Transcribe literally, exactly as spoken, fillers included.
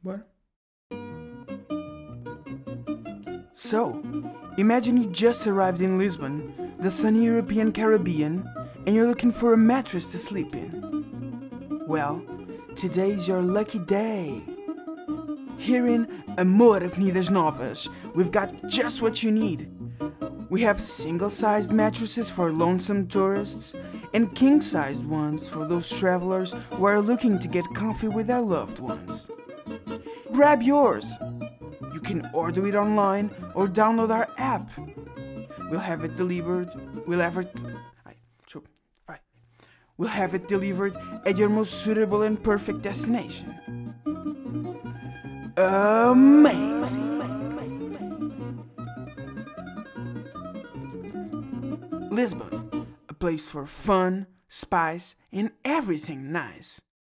What? So, imagine you just arrived in Lisbon, the sunny European Caribbean, and you're looking for a mattress to sleep in. Well, today's your lucky day. Here in Amor Avenidas Novas, we've got just what you need. We have single-sized mattresses for lonesome tourists and king-sized ones for those travelers who are looking to get comfy with their loved ones. Grab yours! You can order it online or download our app. We'll have it delivered. We'll have it. We'll have it delivered at your most suitable and perfect destination. Amazing! Lisbon, a place for fun, spice, and everything nice.